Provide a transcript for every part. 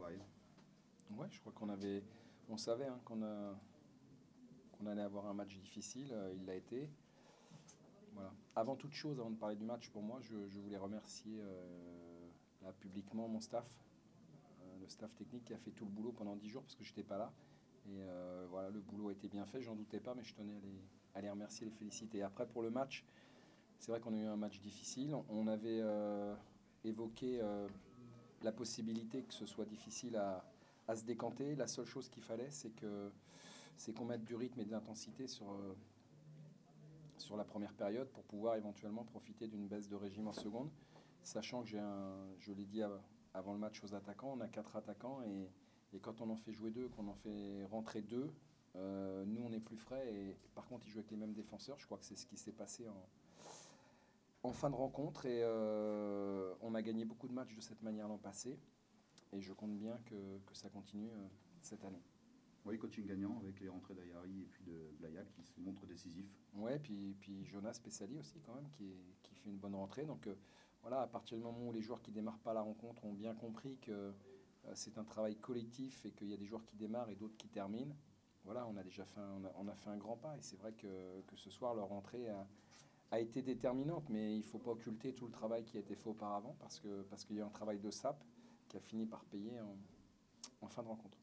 travail. Ouais, je crois on savait hein, qu'on allait avoir un match difficile, il l'a été. Voilà. Avant toute chose, avant de parler du match, pour moi, je voulais remercier là, publiquement mon staff, le staff technique qui a fait tout le boulot pendant 10 jours parce que j'étais pas là. Et voilà, le boulot a été bien fait, j'en doutais pas, mais je tenais à les remercier, les féliciter. Après, pour le match, c'est vrai qu'on a eu un match difficile. On avait évoqué la possibilité que ce soit difficile à se décanter. La seule chose qu'il fallait, c'est qu'on mette du rythme et de l'intensité sur la première période pour pouvoir éventuellement profiter d'une baisse de régime en seconde, sachant que je l'ai dit avant le match aux attaquants, on a 4 attaquants et quand on en fait jouer 2, qu'on en fait rentrer 2, nous on est plus frais et par contre ils jouent avec les mêmes défenseurs. Je crois que c'est ce qui s'est passé en fin de rencontre et on a gagné beaucoup de matchs de cette manière l'an passé et je compte bien que ça continue cette année. Oui, coaching gagnant avec les rentrées d'Ayari et puis de Blaya qui se montrent décisifs. Ouais, puis Jonas Pessali aussi quand même qui fait une bonne rentrée. Donc voilà, à partir du moment où les joueurs qui démarrent pas la rencontre ont bien compris que c'est un travail collectif et qu'il y a des joueurs qui démarrent et d'autres qui terminent, voilà, on a déjà fait on a fait un grand pas et c'est vrai que ce soir leur rentrée a été déterminante, mais il ne faut pas occulter tout le travail qui a été fait auparavant parce qu'il y a un travail de sape qui a fini par payer en fin de rencontre.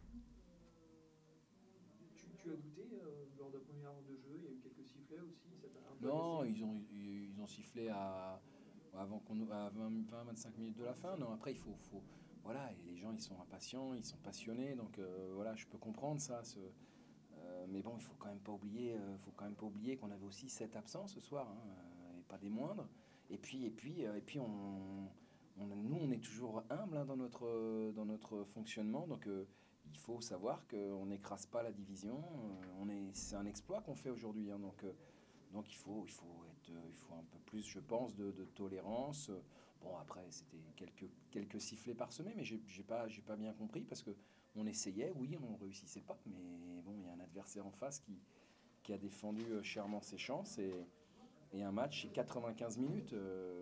Tu as douté lors de la première heure de jeu, il y a eu quelques sifflets aussi, ça t'a un peu Non, agacé? ils ont sifflé à 20-25 minutes de la fin. Non, après, voilà, et les gens, ils sont impatients, ils sont passionnés, donc voilà, je peux comprendre ça. Mais bon, il faut quand même pas oublier qu'on avait aussi 7 absents ce soir, hein, et pas des moindres. Et puis nous, on est toujours humble hein, dans notre fonctionnement, donc il faut savoir qu'on n'écrase pas la division. C'est un exploit qu'on fait aujourd'hui, hein, donc il faut un peu plus, je pense, de tolérance. Bon, après, c'était quelques sifflets parsemés, mais j'ai pas bien compris parce que on essayait, oui, on réussissait pas, mais bon, il y a un adversaire en face qui a défendu chèrement ses chances et un match, c'est 95 minutes.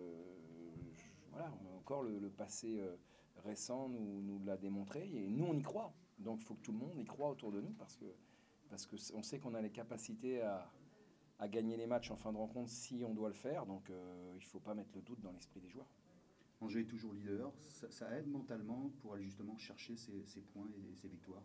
Voilà, encore le passé récent nous l'a démontré et nous, on y croit. Donc, il faut que tout le monde y croit autour de nous parce que on sait qu'on a les capacités à gagner les matchs en fin de rencontre si on doit le faire. Donc il ne faut pas mettre le doute dans l'esprit des joueurs. Angers est toujours leader, ça aide mentalement pour aller justement chercher ces points et ces victoires.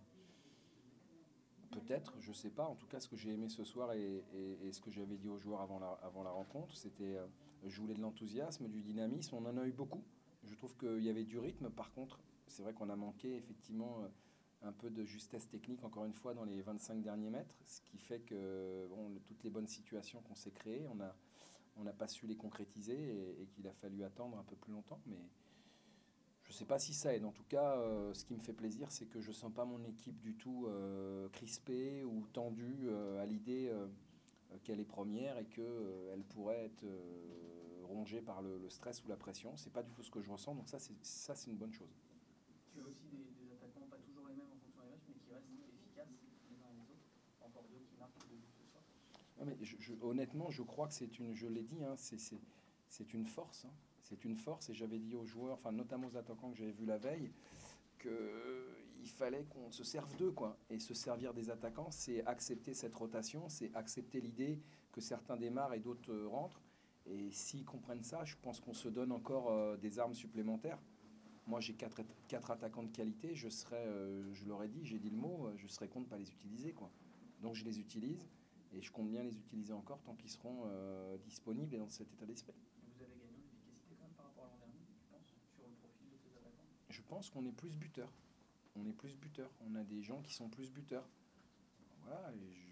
Peut-être, je ne sais pas. En tout cas, ce que j'ai aimé ce soir et ce que j'avais dit aux joueurs avant la rencontre, c'était je voulais de l'enthousiasme, du dynamisme. On en a eu beaucoup. Je trouve qu'il y avait du rythme. Par contre, c'est vrai qu'on a manqué effectivement un peu de justesse technique, encore une fois, dans les 25 derniers mètres. Ce qui fait que bon, toutes les bonnes situations qu'on s'est créées, on n'a pas su les concrétiser et qu'il a fallu attendre un peu plus longtemps. Mais je ne sais pas si ça aide. En tout cas, ce qui me fait plaisir, c'est que je ne sens pas mon équipe du tout crispée ou tendue à l'idée qu'elle est première et qu'elle pourrait être rongée par le stress ou la pression. C'est pas du tout ce que je ressens, donc ça, c'est une bonne chose. Tu as aussi des attaquants, pas toujours les mêmes en fonction des matchs, mais qui restent efficaces les uns et les autres. Encore deux qui marquent le but ce soir. Non, mais honnêtement, je crois que je l'ai dit, hein, c'est une force. Hein. C'est une force et j'avais dit aux joueurs, enfin notamment aux attaquants que j'avais vus la veille, qu'il fallait qu'on se serve d'eux, quoi. Et se servir des attaquants, c'est accepter cette rotation, c'est accepter l'idée que certains démarrent et d'autres rentrent. Et s'ils comprennent ça, je pense qu'on se donne encore des armes supplémentaires. Moi, j'ai quatre attaquants de qualité, je leur ai dit, j'ai dit le mot, je serais contre de ne pas les utiliser, quoi. Donc je les utilise et je compte bien les utiliser encore tant qu'ils seront disponibles et dans cet état d'esprit. Vous avez gagné en efficacité quand même par rapport à l'an dernier, tu penses, sur le profil de ces attaquants? Je pense qu'on est plus buteur. On est plus buteur. On a des gens qui sont plus buteurs. Voilà.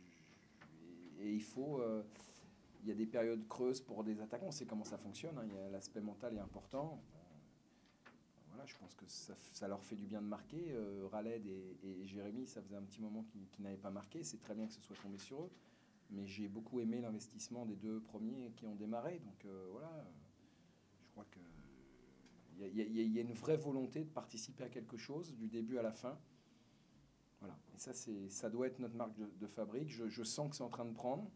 Et il faut. Il y a des périodes creuses pour des attaquants. On sait comment ça fonctionne. Hein. L'aspect mental est important. Voilà, je pense que ça leur fait du bien de marquer. Raled et Jérémy, ça faisait un petit moment qu'ils n'avaient pas marqué. C'est très bien que ce soit tombé sur eux. Mais j'ai beaucoup aimé l'investissement des deux premiers qui ont démarré. Donc voilà, je crois que il y a une vraie volonté de participer à quelque chose du début à la fin. Voilà. Et ça doit être notre marque de fabrique. Je sens que c'est en train de prendre.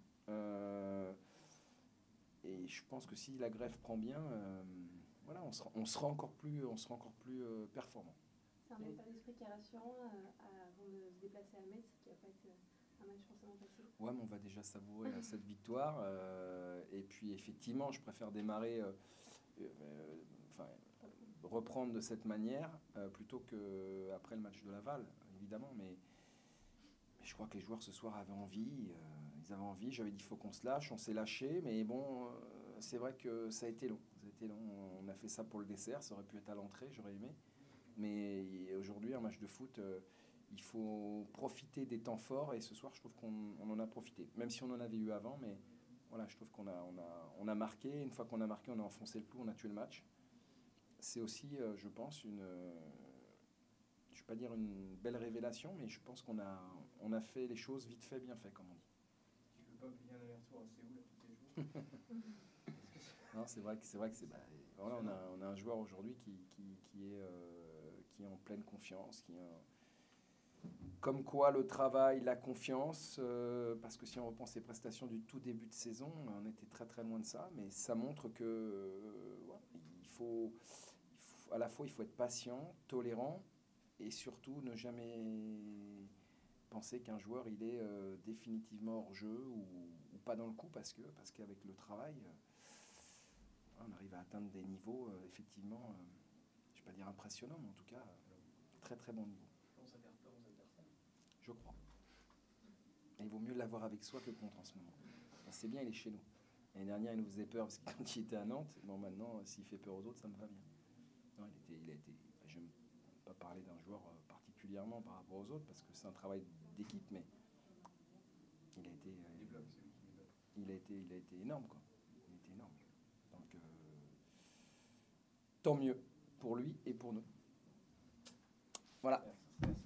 Et je pense que si la greffe prend bien, voilà, on sera encore plus performant. C'est un état d'esprit qui est rassurant avant de se déplacer à Metz, qui va pas être un match forcément facile. Ouais, mais on va déjà savourer cette victoire. Et puis, effectivement, je préfère démarrer, enfin, reprendre de cette manière plutôt qu'après le match de Laval, évidemment. Mais je crois que les joueurs ce soir avaient envie. Ils avaient envie. J'avais dit il faut qu'on se lâche. On s'est lâché. Mais bon, c'est vrai que ça a été long. Ça a été long. On a fait ça pour le dessert. Ça aurait pu être à l'entrée. J'aurais aimé. Mais aujourd'hui, un match de foot, il faut profiter des temps forts. Et ce soir, je trouve qu'on en a profité. Même si on en avait eu avant. Mais voilà, je trouve qu'on a marqué. Une fois qu'on a marqué, on a enfoncé le clou. On a tué le match. C'est aussi, je pense, je ne vais pas dire une belle révélation, mais je pense qu'on a fait les choses vite fait, bien fait, comme on dit. Tu ne veux pas payer un aller-retour à Séoul à tous les jours? Non, c'est vrai que voilà, on a un joueur aujourd'hui qui est en pleine confiance, comme quoi le travail, la confiance, parce que si on reprend ses prestations du tout début de saison, on était très très loin de ça, mais ça montre que ouais, à la fois il faut être patient, tolérant, et surtout ne jamais penser qu'un joueur il est définitivement hors jeu ou pas dans le coup, parce qu'avec le travail, on arrive à atteindre des niveaux effectivement, je ne vais pas dire impressionnants, mais en tout cas très très bon niveau. Je pense à faire peur aux adversaires. Je crois. Et il vaut mieux l'avoir avec soi que contre en ce moment. C'est bien, il est chez nous. L'année dernière, il nous faisait peur parce qu'il était à Nantes. Bon, maintenant, s'il fait peur aux autres, ça me va bien. Non, il a été. Je n'aime pas parler d'un joueur particulièrement par rapport aux autres parce que c'est un travail d'équipe, mais il a été. Il a été énorme, quoi. Il a été énorme. Donc, tant mieux pour lui et pour nous. Voilà. Merci.